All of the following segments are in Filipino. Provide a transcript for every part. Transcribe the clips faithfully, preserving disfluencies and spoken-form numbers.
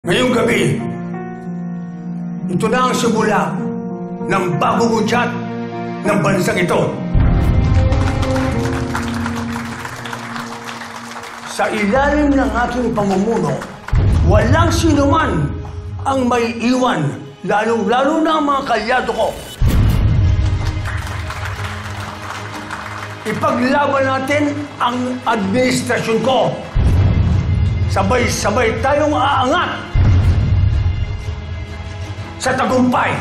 Ngayong gabi, ito na ang simula ng bagong udyat ng bansang ito. Sa ilalim ng aking pamumuno, walang sinuman ang may iwan, lalong-lalo na ang mga kalyado ko. Ipaglaban natin ang administrasyon ko. Sabay-sabay tayong aangat sa tagumpay.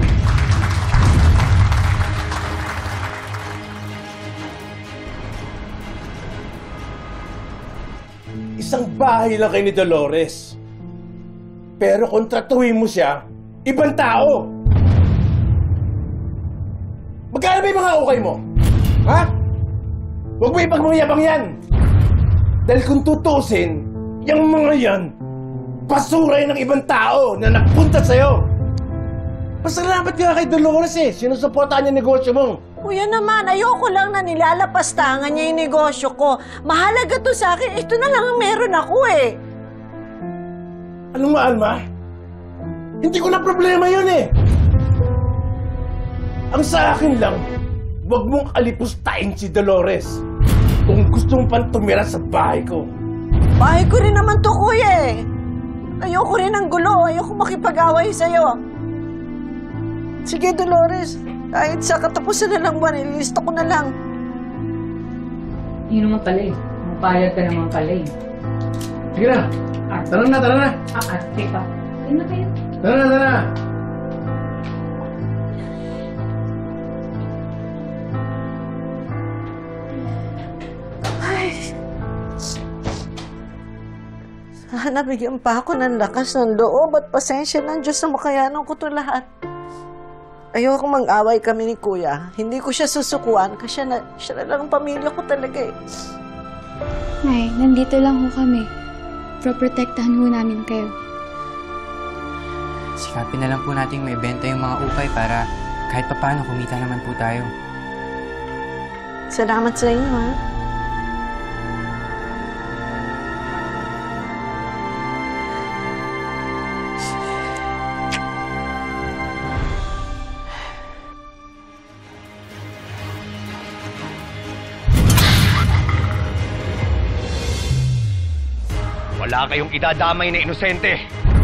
Isang bahay lang kay ni Dolores. Pero kontratuhin mo siya, ibang tao. Magkano ba yung mga ukay mo? Ha? Huwag mo ipagmayabang yan. Dahil kung tutusin, yung mga yan, basura ng ibang tao na nagpunta sa'yo. Pasalamat ka kay Dolores eh. Sinusuportahan niya negosyo mo. Kuya naman, ayoko lang na nilalapastangan niya yung negosyo ko. Mahalaga to sa akin. Ito na lang ang meron ako eh. Anong Alma? Hindi ko na problema yun eh. Ang sa akin lang, huwag mong alipustahin si Dolores kung gusto mong pang tumira sa bahay ko. Bahay ko rin naman to, kuya eh. Ayoko rin ng gulo. Ayoko makipag-away sa'yo. Sige, Dolores. Kahit sa katapusan na lang buwan, ililista ko na lang. Yun naman pala eh. Mapayag ka naman pala eh. Sige na. Ah, Tara na, tara na. ah, ah, teka. Yun na kayo. Tara na, tara na. Ay. Sana bigyan pa ako ng lakas ng loob at pasensya ng Diyos na makayanan ko ito lahat. Ayoko mag-away kami ni Kuya. Hindi ko siya susukuan kasi siya na, siya na lang ang pamilya ko talaga eh. Nay, nandito lang ho kami. Proprotektahan ho namin kayo. Sikapin na lang po nating may benta yung mga upay para kahit papaano kumita naman po tayo. Salamat sa inyo, ha? Wala kayong idadamay na inosente.